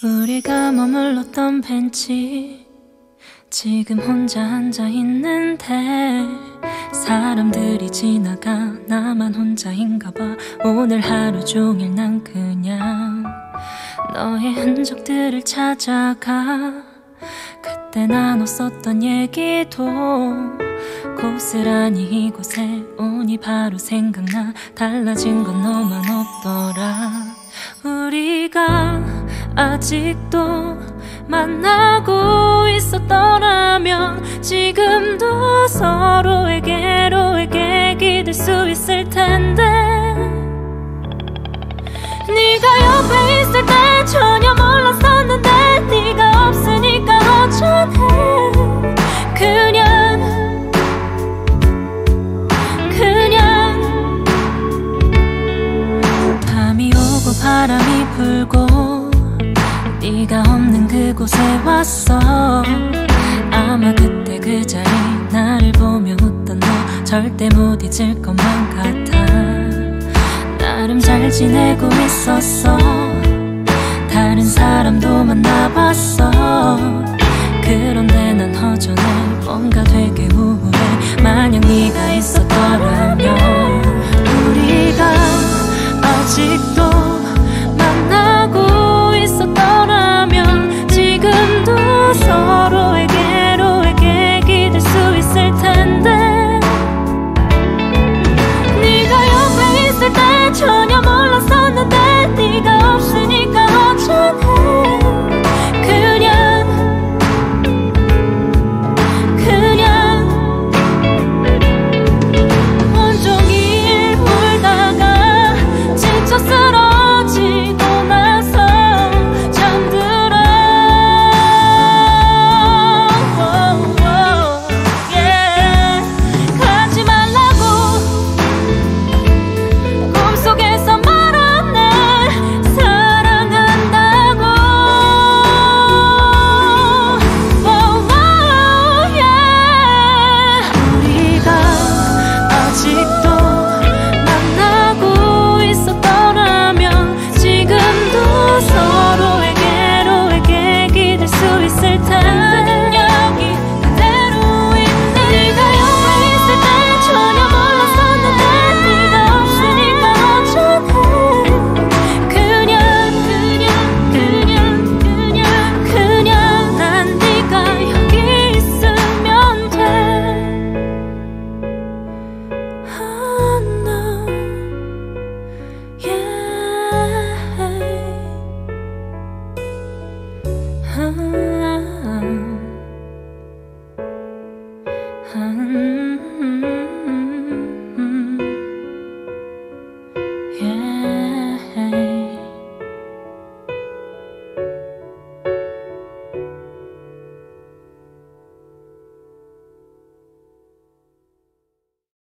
우리가 머물렀던 벤치 지금 혼자 앉아있는데 사람들이 지나가 나만 혼자인가 봐. 오늘 하루 종일 난 그냥 너의 흔적들을 찾아가. 그때 나눴었던 얘기도 고스란히 이곳에 오니 바로 생각나. 달라진 건 너만 없더라. 우리가 아직도 만나고 있었더라면 지금도 서로에게로의 객이 될 수 있을 텐데. 네가 옆에 있을 때 전혀 몰랐었는데 네가 없으니까 어쩌네. 그냥 밤이 오고 바람이 불고 네가 없는 그곳에 왔어. 아마 그때 그 자리 나를 보며 웃던 너 절대 못 잊을 것만 같아. 나름 잘 지내고 있었어. 다른 사람도 만나봤어. 그런데 난 허전해. 뭔가 되게 우울해. 만약 네가 있었더라면 우리가 아직도